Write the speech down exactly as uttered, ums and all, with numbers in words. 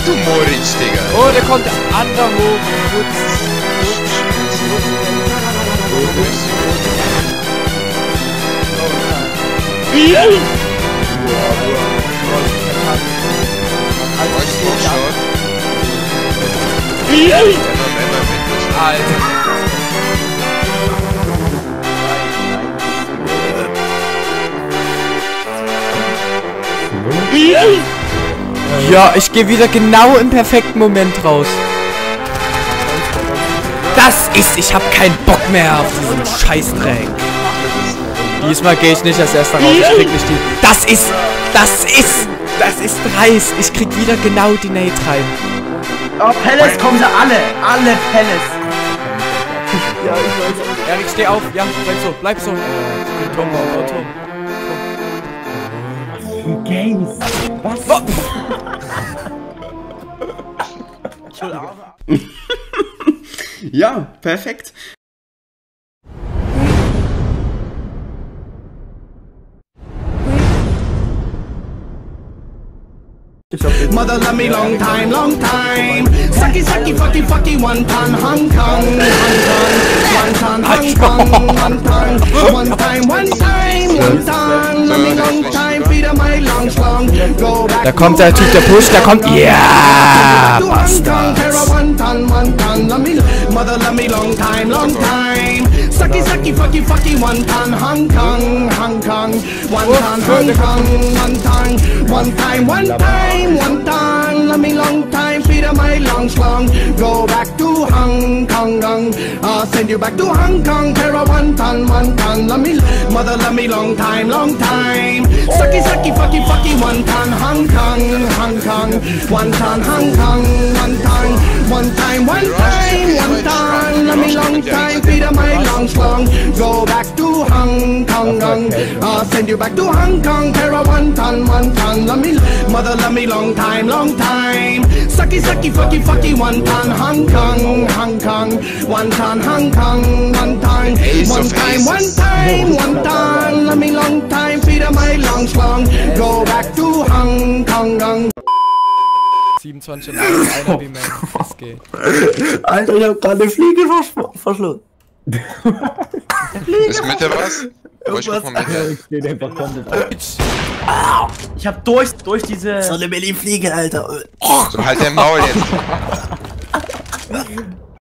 du Moritz, Digga. Oh, der kommt ander hoch. Putz. Ja. Ja, ich gehe wieder genau im perfekten Moment raus. Das ist, ich habe keinen Bock mehr auf diesen Scheißdreck. Diesmal gehe ich nicht als erster raus, ich krieg nicht die... Das ist, das ist, das ist dreist. Ich krieg wieder genau die Nate rein. Oh, Palace kommen sie alle, alle Palace. Ja, ich weiß. Erik, steh auf, ja, bleib so, bleib so. Tom, Tom, Tom. Games. Was? Ja, perfekt. Mother love me long time, long time. Sucky, sucky, fucky, fucky, one ton, Hong Kong, Hong Kong, one ton, Hong Kong, one ton, one time, one time, one ton. Love me long time, feed of my long slong. Go back. Da kommt der Typ, der Push, da kommt. Ja, Bastard. One ton, one ton. Mother love me long time, long time. Sucky, sucky, fucky, fucky, one ton, Hong Kong, Hong Kong, one ton, Hong Kong, one ton, one time, one time, one ton. Love me long time, feed of my long slong. Go back to Hong Kong, I'll send you back to Hong Kong. Terra one ton, one ton. Love me, mother love me long time, long time. Sucky, sucky, fucky, fucky, one ton, Hong Kong, Hong Kong, one ton, Hong Kong, one ton, one time, one time, one ton. Love me long time, feed of my long slong. Go back to Hong Kong, I'll send you back to Hong Kong. Terra one ton, one ton. Love me, mother love me long time, long time. Sucky, sucky, fucky, fucky, one ton, Hong Kong, Hong Kong, one ton, Hong Kong, one ton, one time, one time, one ton. Love me long time, feed of my long slong. Go back to Hong Kong. siebenundzwanzig und einer wie mein S G. Alter, ich hab gerade eine Fliege vers verschluckt. Ist Mitte was? Wo ich guck mal Mitte. Ich hab durch, durch diese... So eine Berlin-Fliege, Alter. So, halt dein Maul jetzt.